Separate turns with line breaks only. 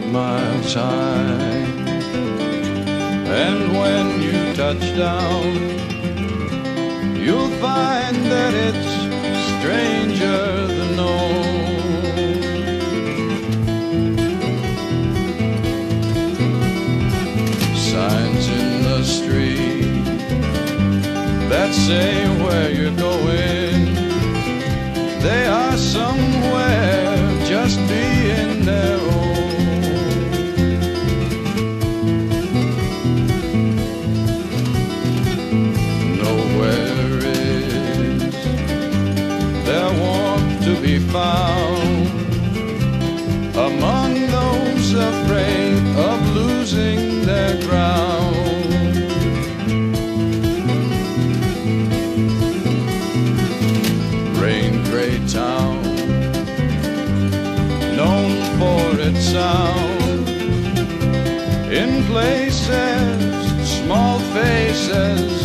miles high. And when you touch down, you'll find that it's stranger than known. Signs in the street that say where you're going, they are somewhere just being their own. Nowhere is there warmth to be found among those afraid of losing their ground. Town, known for its sound, in places, small faces